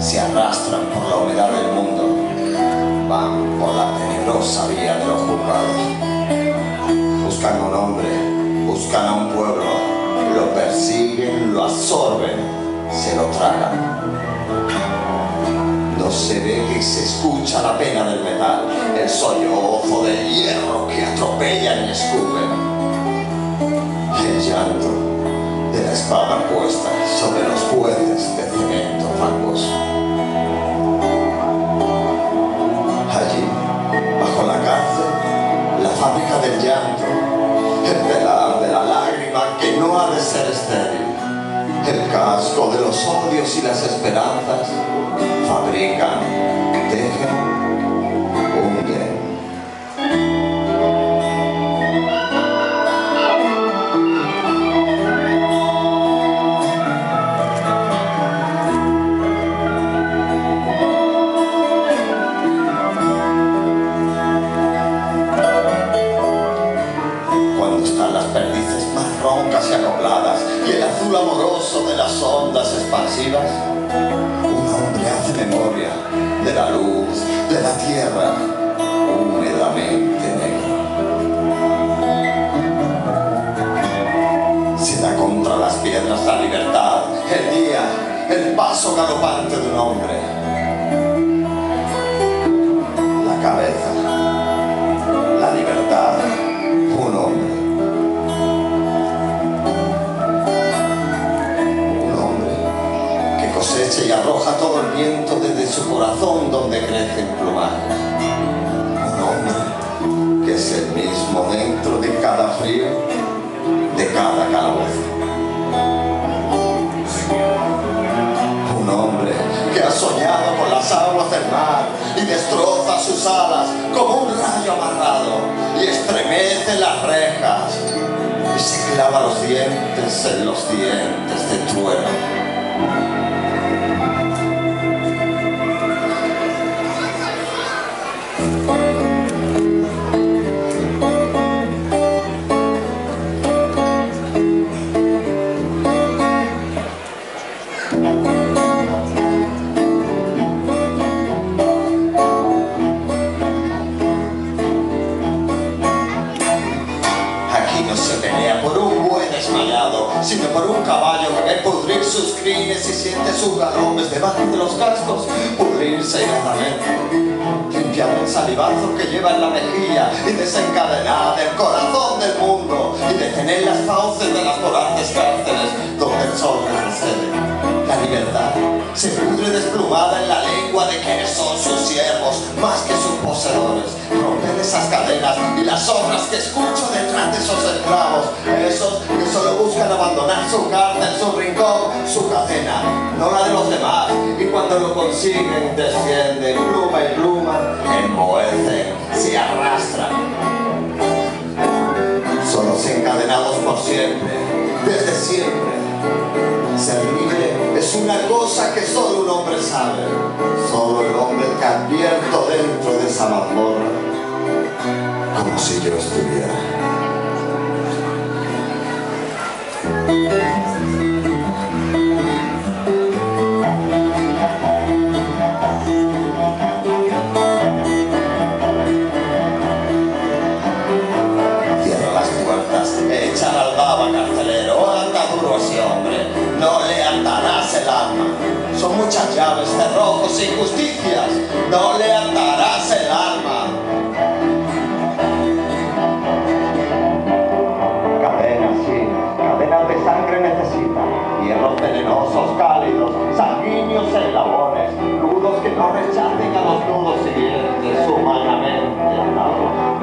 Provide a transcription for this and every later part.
se arrastran por la humedad del mundo, van por la tenebrosa vía de los juzgados. Buscan a un hombre, buscan a un pueblo, lo persiguen, lo absorben, se lo tragan. No se ve que se escucha la pena del metal, el sollozo del hierro que atropellan y escupen. El llanto de la espada puesta sobre los jueces de cemento fangoso. Allí, bajo la cárcel, la fábrica del llanto, el telar de la lágrima que no ha de ser estéril, el casco de los odios y las esperanzas, fabrican, tejen, hunden. Roncas y acobladas, y el azul amoroso de las ondas expansivas, un hombre hace memoria de la luz, de la tierra, húmedamente negra. Se da contra las piedras la libertad, el día, el paso galopante de un hombre. La cabeza, la libertad, un hombre. Cosecha y arroja todo el viento desde su corazón donde crece el plumaje. Un hombre que es el mismo dentro de cada frío, de cada calabozo. Un hombre que ha soñado con las aguas del mar y destroza sus alas como un rayo amarrado y estremece las rejas y se clava los dientes en los dientes de trueno. Sino por un caballo que ve pudrir sus crines y siente sus galopes debajo de los cascos pudrirse inmediatamente, limpiar el salivazo que lleva en la mejilla y desencadenar el corazón del mundo y detener las fauces de las voraces cárceles donde el sol retrocede. La libertad se pudre desplumada en la lengua de quienes son sus siervos más que sus poseedores. Romper esas cadenas y las obras que escucho detrás de esos esclavos, esos que solo buscan abandonar su cárcel, su rincón, su cadena, no la de los demás, y cuando lo consiguen descienden pluma y pluma, enmohecen, se arrastran. Solos encadenados por siempre, desde siempre. Ser libre es una cosa que solo un hombre sabe, solo el hombre que ha abierto dentro de esa mazmorra, como si yo estuviera. Cierra las puertas, echa la albaba, carcelero, anda duro ese hombre, no le atarás el alma. Son muchas llaves, cerrojos e injusticias, no le atarás el alma. Cadenas, sí, cadenas de sangre necesita, hierros venenosos, cálidos, sanguíneos eslabones, nudos que no rechacen a los nudos siguientes, humanamente atados.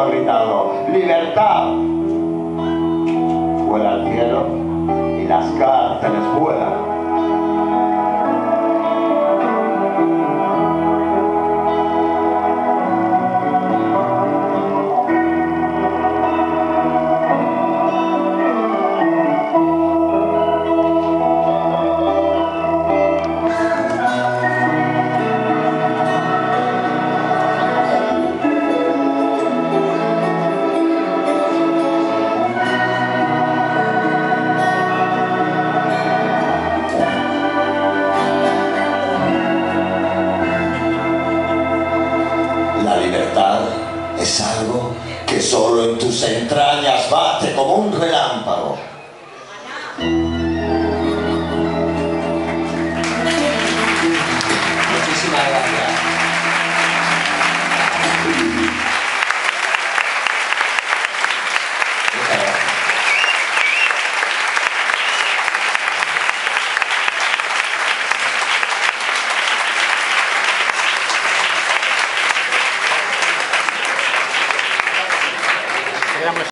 ha gritado: ¡libertad! Vuela al cielo y las cárceles vuelan. La libertad es algo que solo en tus entrañas bate como un relámpago. Muchísimas gracias.